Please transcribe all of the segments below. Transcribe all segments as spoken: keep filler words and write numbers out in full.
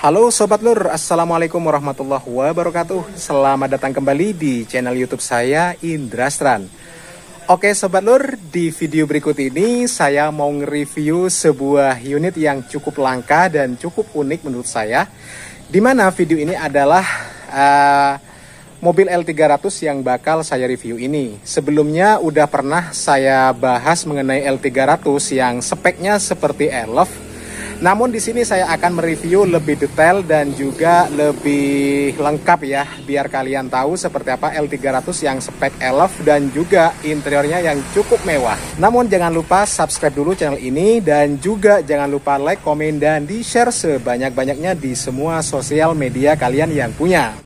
Halo Sobat Lur, Assalamualaikum warahmatullahi wabarakatuh. Selamat datang kembali di channel YouTube saya, Indrastran. Oke Sobat Lur, di video berikut ini saya mau nge-review sebuah unit yang cukup langka dan cukup unik menurut saya. Dimana video ini adalah uh, mobil L tiga ratus yang bakal saya review ini. Sebelumnya udah pernah saya bahas mengenai L tiga ratus yang speknya seperti Elf. Namun di sini saya akan mereview lebih detail dan juga lebih lengkap ya, biar kalian tahu seperti apa L tiga ratus yang spek Elf dan juga interiornya yang cukup mewah. Namun jangan lupa subscribe dulu channel ini dan juga jangan lupa like, komen, dan di-share sebanyak-banyaknya di semua sosial media kalian yang punya.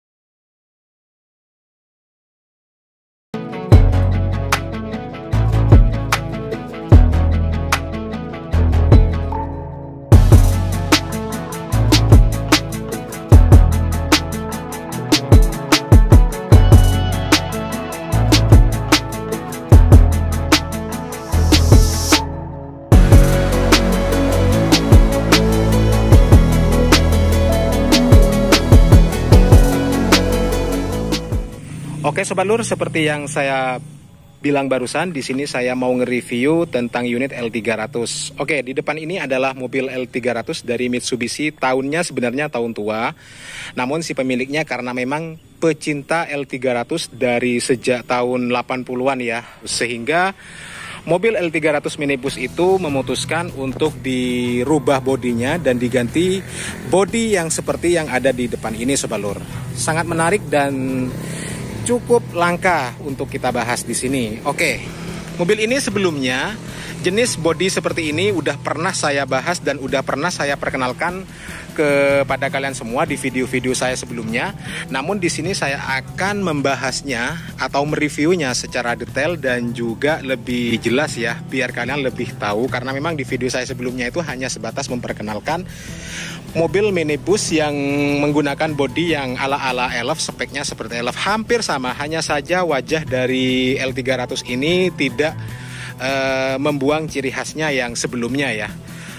Oke Sobat Lur, seperti yang saya bilang barusan, di sini saya mau nge-review tentang unit L tiga ratus. Oke, di depan ini adalah mobil L tiga ratus dari Mitsubishi. Tahunnya sebenarnya tahun tua. Namun si pemiliknya karena memang pecinta L tiga ratus dari sejak tahun delapan puluhan ya. Sehingga mobil L tiga ratus minibus itu memutuskan untuk dirubah bodinya dan diganti bodi yang seperti yang ada di depan ini Sobat Lur. Sangat menarik dan cukup langka untuk kita bahas di sini. Oke, mobil ini sebelumnya jenis bodi seperti ini udah pernah saya bahas dan udah pernah saya perkenalkan kepada kalian semua di video-video saya sebelumnya. Namun di sini saya akan membahasnya atau mereviewnya secara detail dan juga lebih jelas ya, biar kalian lebih tahu. Karena memang di video saya sebelumnya itu hanya sebatas memperkenalkan mobil minibus yang menggunakan bodi yang ala-ala Elf, speknya seperti Elf, hampir sama. Hanya saja wajah dari L tiga ratus ini tidak uh, membuang ciri khasnya yang sebelumnya ya.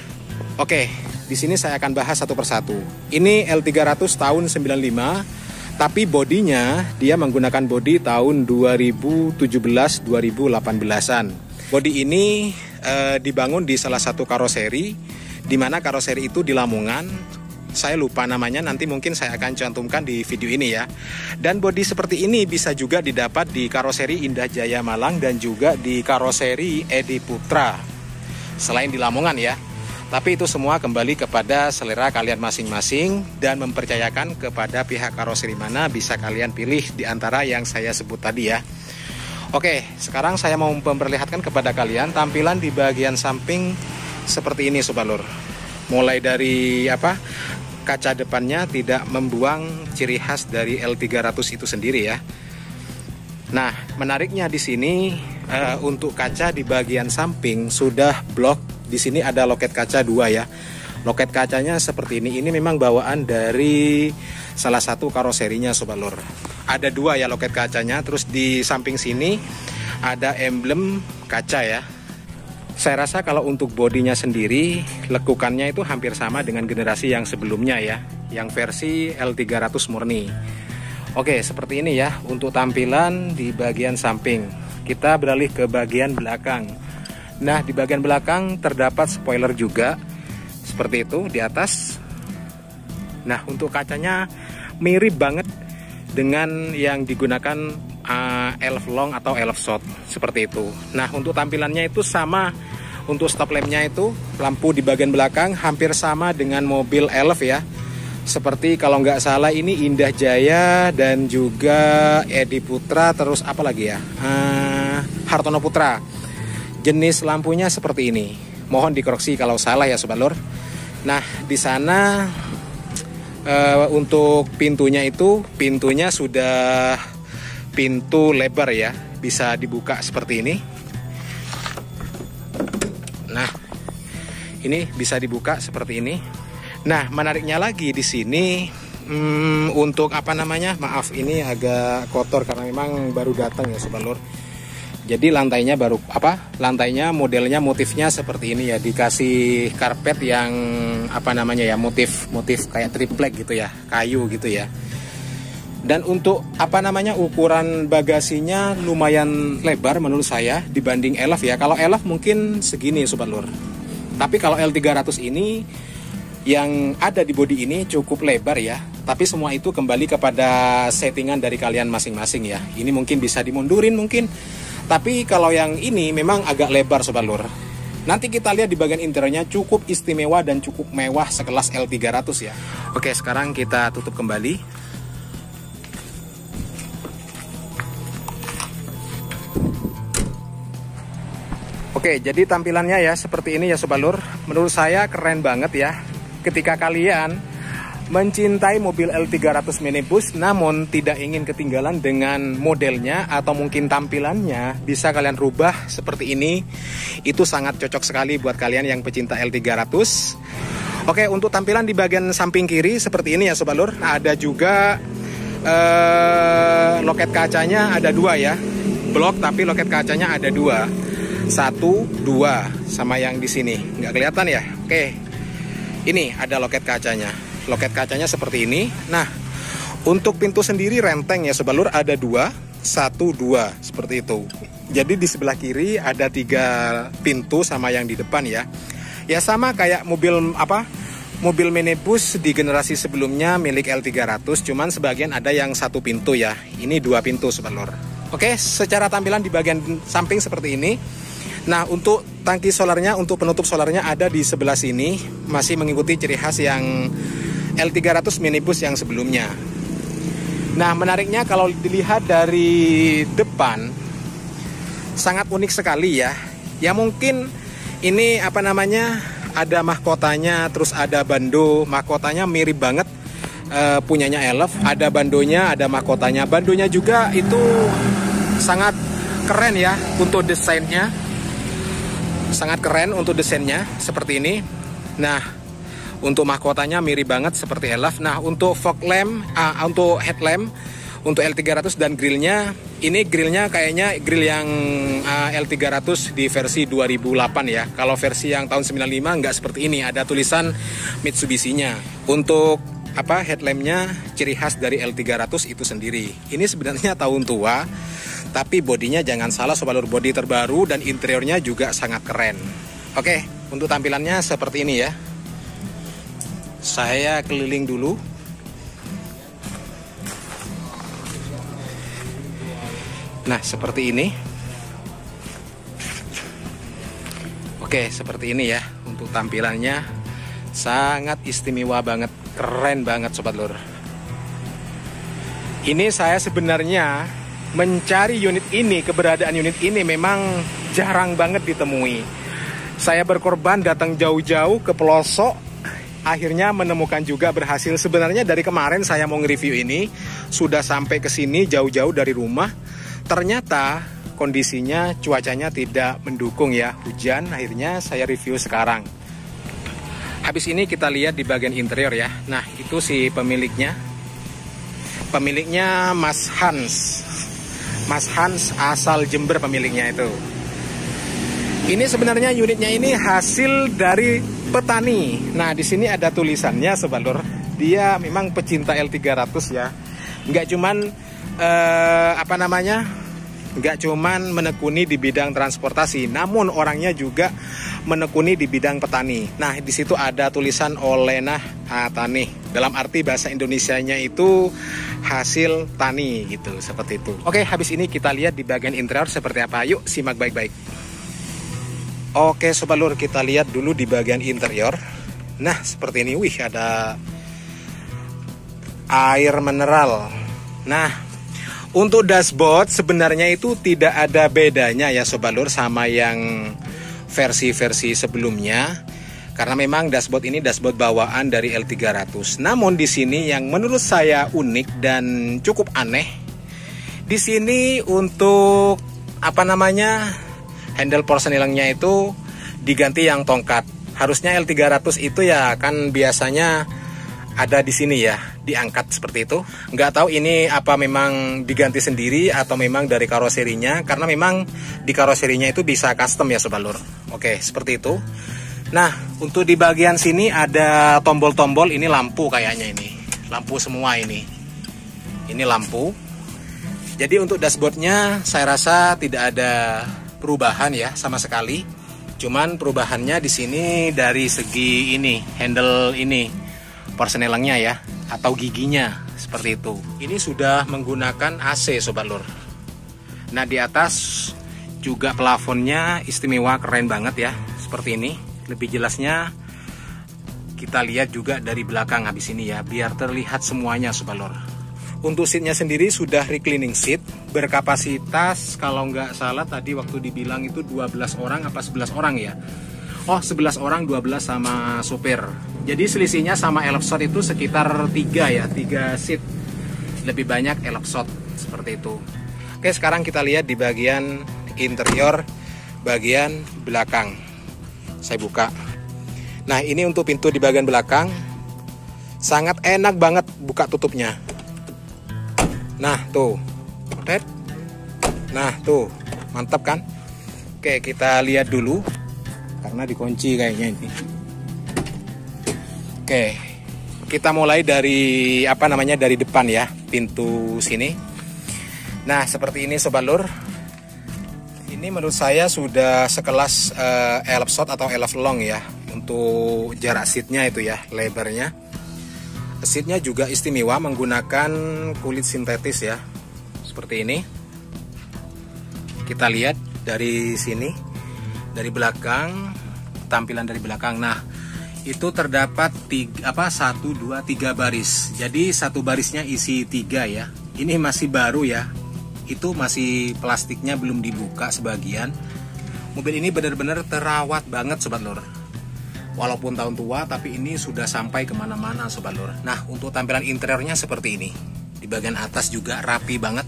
Oke, di sini saya akan bahas satu persatu. Ini L tiga ratus tahun sembilan puluh lima, tapi bodinya dia menggunakan bodi tahun dua ribu tujuh belas dua ribu delapan belasan. Bodi ini uh, dibangun di salah satu karoseri, di mana karoseri itu di Lamongan. Saya lupa namanya, nanti mungkin saya akan cantumkan di video ini ya. Dan bodi seperti ini bisa juga didapat di karoseri Indah Jaya Malang dan juga di karoseri Edi Putra, selain di Lamongan ya. Tapi itu semua kembali kepada selera kalian masing-masing dan mempercayakan kepada pihak karoseri mana bisa kalian pilih di antara yang saya sebut tadi ya. Oke, sekarang saya mau memperlihatkan kepada kalian tampilan di bagian samping seperti ini Sobat Lur. Mulai dari apa, kaca depannya tidak membuang ciri khas dari L tiga ratus itu sendiri ya. Nah, menariknya di sini uh, untuk kaca di bagian samping sudah blok. Di sini ada loket kaca dua ya. Loket kacanya seperti ini. Ini memang bawaan dari salah satu karoserinya Sobat Lur. Ada dua ya loket kacanya. Terus di samping sini ada emblem kaca ya. Saya rasa kalau untuk bodinya sendiri, lekukannya itu hampir sama dengan generasi yang sebelumnya ya, yang versi L tiga ratus murni. Oke, seperti ini ya untuk tampilan di bagian samping. Kita beralih ke bagian belakang. Nah, di bagian belakang terdapat spoiler juga, seperti itu di atas. Nah, untuk kacanya mirip banget dengan yang digunakan uh, Elf Long atau Elf Short, seperti itu. Nah, untuk tampilannya itu sama. Untuk stop lampnya itu, lampu di bagian belakang hampir sama dengan mobil Elf ya. Seperti kalau nggak salah ini Indah Jaya dan juga Edi Putra, terus apa lagi ya, uh, Hartono Putra. Jenis lampunya seperti ini. Mohon dikoreksi kalau salah ya Sobat Lur. Nah, di sana uh, untuk pintunya itu, pintunya sudah pintu lebar ya, bisa dibuka seperti ini. Nah, ini bisa dibuka seperti ini. Nah, menariknya lagi di sini hmm, untuk apa namanya? Maaf, ini agak kotor karena memang baru datang ya Sobat Lur. Jadi lantainya baru apa? Lantainya modelnya motifnya seperti ini ya, dikasih karpet yang apa namanya ya, motif motif kayak triplek gitu ya, kayu gitu ya. Dan untuk apa namanya ukuran bagasinya lumayan lebar menurut saya dibanding Elf ya. Kalau Elf mungkin segini Sobat Lur. Tapi kalau L tiga ratus ini yang ada di bodi ini cukup lebar ya. Tapi semua itu kembali kepada settingan dari kalian masing-masing ya. Ini mungkin bisa dimundurin mungkin. Tapi kalau yang ini memang agak lebar Sobat Lur. Nanti kita lihat di bagian interiornya cukup istimewa dan cukup mewah sekelas L tiga ratus ya. Oke, sekarang kita tutup kembali. Oke, jadi tampilannya ya seperti ini ya Sobat Lur. Menurut saya keren banget ya. Ketika kalian mencintai mobil L tiga ratus minibus namun tidak ingin ketinggalan dengan modelnya atau mungkin tampilannya, bisa kalian rubah seperti ini. Itu sangat cocok sekali buat kalian yang pecinta L tiga ratus. Oke, untuk tampilan di bagian samping kiri seperti ini ya Sobat Lur. Ada juga eh, loket kacanya ada dua ya, blok tapi loket kacanya ada dua, satu dua sama yang di sini nggak kelihatan ya. Oke, ini ada loket kacanya. Loket kacanya seperti ini. Nah, untuk pintu sendiri renteng ya Sobat Lur, ada dua, satu, dua, seperti itu. Jadi di sebelah kiri ada tiga pintu sama yang di depan ya. Ya sama kayak mobil apa? Mobil minibus di generasi sebelumnya milik L tiga ratus, cuman sebagian ada yang satu pintu ya. Ini dua pintu Sobat Lur. Oke, secara tampilan di bagian samping seperti ini. Nah, untuk tangki solarnya, untuk penutup solarnya ada di sebelah sini, masih mengikuti ciri khas yang L tiga ratus minibus yang sebelumnya. Nah, menariknya kalau dilihat dari depan sangat unik sekali ya. Ya mungkin ini apa namanya, ada mahkotanya, terus ada bando. Mahkotanya mirip banget uh, punyanya Elf. Ada bandonya, ada mahkotanya. Bandonya juga itu sangat keren ya untuk desainnya. Sangat keren untuk desainnya seperti ini. Nah, untuk mahkotanya mirip banget seperti Elf. Nah, untuk fog lamp, uh, untuk headlamp, untuk L tiga ratus dan grillnya, ini grillnya kayaknya grill yang uh, L tiga ratus di versi dua ribu delapan ya. Kalau versi yang tahun sembilan puluh lima nggak seperti ini, ada tulisan Mitsubishi-nya. Untuk apa headlampnya ciri khas dari L tiga ratus itu sendiri. Ini sebenarnya tahun tua, tapi bodinya jangan salah Sobat Lur, bodi terbaru dan interiornya juga sangat keren. Oke, untuk tampilannya seperti ini ya. Saya keliling dulu. Nah, seperti ini. Oke, seperti ini ya. Untuk tampilannya sangat istimewa banget, keren banget Sobat Lur. Ini saya sebenarnya mencari unit ini, keberadaan unit ini memang jarang banget ditemui. Saya berkorban datang jauh-jauh ke pelosok, akhirnya menemukan juga, berhasil. Sebenarnya dari kemarin saya mau nge-review ini, sudah sampai ke sini jauh-jauh dari rumah. Ternyata kondisinya cuacanya tidak mendukung ya, hujan. Akhirnya saya review sekarang. Habis ini kita lihat di bagian interior ya. Nah, itu si pemiliknya. Pemiliknya Mas Hans. Mas Hans asal Jember pemiliknya itu. Ini sebenarnya unitnya ini hasil dari petani. Nah, di sini ada tulisannya Sobat Lur. Dia memang pecinta L tiga ratus ya. Nggak cuman eh, apa namanya? Nggak cuman menekuni di bidang transportasi, namun orangnya juga menekuni di bidang petani. Nah, di situ ada tulisan Olenah Tani. Dalam arti bahasa Indonesianya itu hasil tani gitu, seperti itu. Oke, habis ini kita lihat di bagian interior seperti apa. Yuk, simak baik-baik. Oke Sobat Lur, kita lihat dulu di bagian interior. Nah, seperti ini. Wih, ada air mineral. Nah, untuk dashboard sebenarnya itu tidak ada bedanya ya Sobat Lur sama yang versi-versi sebelumnya. Karena memang dashboard ini dashboard bawaan dari L tiga ratus. Namun di sini yang menurut saya unik dan cukup aneh. Di sini untuk apa namanya? Handle porsenilengnya itu diganti yang tongkat. Harusnya L tiga ratus itu ya kan biasanya ada di sini ya, diangkat seperti itu. Nggak tahu ini apa memang diganti sendiri atau memang dari karoserinya, karena memang di karoserinya itu bisa custom ya Sobat Lur. Oke, seperti itu. Nah, untuk di bagian sini ada tombol-tombol, ini lampu kayaknya ini. Lampu semua ini. Ini lampu. Jadi untuk dashboardnya saya rasa tidak ada perubahan ya sama sekali. Cuman perubahannya di sini dari segi ini, handle ini, porsenelengnya ya, atau giginya seperti itu. Ini sudah menggunakan A C Sobat Lur. Nah, di atas juga plafonnya istimewa, keren banget ya, seperti ini. Lebih jelasnya kita lihat juga dari belakang habis ini ya, biar terlihat semuanya Sobat Lur. Untuk seatnya sendiri sudah reclining seat, berkapasitas kalau nggak salah tadi waktu dibilang itu dua belas orang apa sebelas orang ya. Oh, sebelas orang, dua belas sama sopir. Jadi selisihnya sama Elfshot itu sekitar tiga ya, tiga seat. Lebih banyak Elfshot seperti itu. Oke, sekarang kita lihat di bagian interior bagian belakang. Saya buka. Nah, ini untuk pintu di bagian belakang. Sangat enak banget buka tutupnya. Nah, tuh. Nah, tuh. Mantap kan? Oke, kita lihat dulu. Karena dikunci kayaknya ini. Oke. Kita mulai dari apa namanya? Dari depan ya, pintu sini. Nah, seperti ini Sobat Lur. Ini menurut saya sudah sekelas uh, Elfshot atau Elflong ya. Untuk jarak seatnya itu ya, lebarnya. Seatnya juga istimewa menggunakan kulit sintetis ya. Seperti ini. Kita lihat dari sini, dari belakang, tampilan dari belakang. Nah, itu terdapat tiga, apa satu, dua, tiga baris. Jadi satu barisnya isi tiga ya. Ini masih baru ya. Itu masih plastiknya belum dibuka sebagian. Mobil ini benar-benar terawat banget Sobat Lur. Walaupun tahun tua, tapi ini sudah sampai kemana-mana Sobat Lur. Nah, untuk tampilan interiornya seperti ini. Di bagian atas juga rapi banget.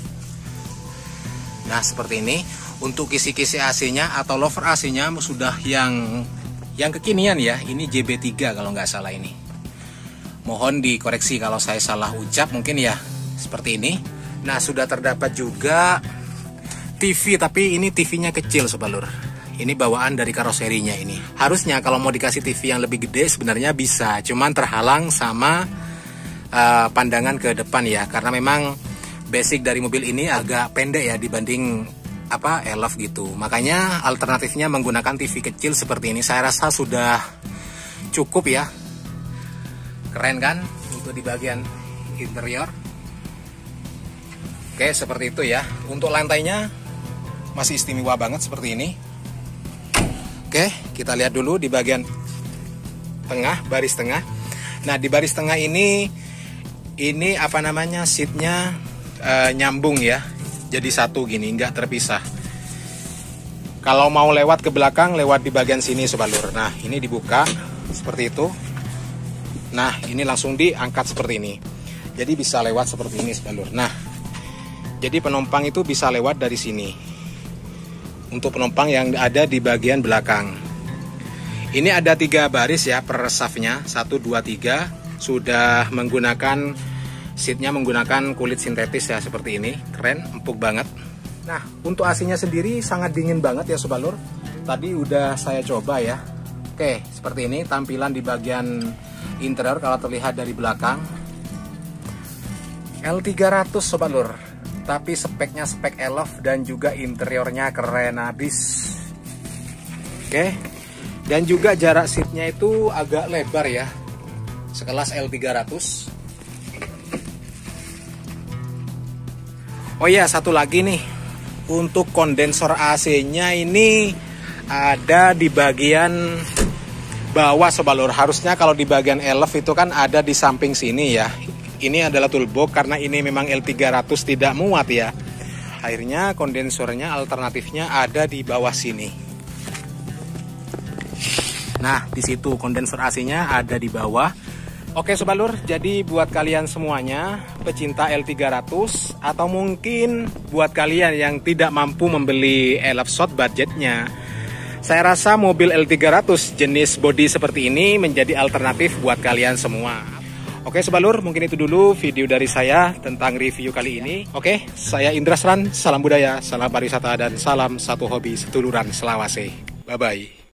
Nah, seperti ini. Untuk kisi-kisi A C-nya atau lover A C-nya sudah yang yang kekinian ya. Ini J B tiga kalau nggak salah ini. Mohon dikoreksi kalau saya salah ucap mungkin ya. Seperti ini. Nah, sudah terdapat juga T V, tapi ini T V-nya kecil Sobat Lur. Ini bawaan dari karoserinya ini. Harusnya kalau mau dikasih T V yang lebih gede sebenarnya bisa, cuman terhalang sama uh, pandangan ke depan ya, karena memang basic dari mobil ini agak pendek ya dibanding apa Elf gitu. Makanya alternatifnya menggunakan T V kecil seperti ini. Saya rasa sudah cukup ya. Keren kan untuk di bagian interior. Oke, seperti itu ya. Untuk lantainya masih istimewa banget seperti ini. Oke, kita lihat dulu di bagian tengah, baris tengah. Nah, di baris tengah ini, ini apa namanya, seatnya e, nyambung ya. Jadi satu gini, nggak terpisah. Kalau mau lewat ke belakang, lewat di bagian sini Sobat Lur. Nah, ini dibuka seperti itu. Nah, ini langsung diangkat seperti ini. Jadi bisa lewat seperti ini Sobat Lur. Nah, jadi penumpang itu bisa lewat dari sini. Untuk penumpang yang ada di bagian belakang. Ini ada tiga baris ya per shaftnya. Satu, dua, tiga. Sudah menggunakan seatnya menggunakan kulit sintetis ya seperti ini. Keren, empuk banget. Nah, untuk A C-nya sendiri sangat dingin banget ya Sobat Lur. Tadi udah saya coba ya. Oke, seperti ini tampilan di bagian interior kalau terlihat dari belakang. L tiga ratus Sobat Lur. Tapi speknya spek Elf dan juga interiornya keren habis. Oke. Dan juga jarak seatnya itu agak lebar ya. Sekelas L tiga ratus. Oh iya, satu lagi nih. Untuk kondensor A C-nya ini ada di bagian bawah Sobat Lur. Harusnya kalau di bagian Elf itu kan ada di samping sini ya. Ini adalah toolbox karena ini memang L tiga ratus tidak muat ya. Akhirnya kondensornya alternatifnya ada di bawah sini. Nah, di situ kondensor A C-nya ada di bawah. Oke Sobat Lur, jadi buat kalian semuanya pecinta L tiga ratus atau mungkin buat kalian yang tidak mampu membeli Elfshot budgetnya, saya rasa mobil L tiga ratus jenis bodi seperti ini menjadi alternatif buat kalian semua. Oke Sebalur, mungkin itu dulu video dari saya tentang review kali ini. Oke, saya Indra Sran, salam budaya, salam pariwisata, dan salam satu hobi seduluran Selawase. Bye-bye.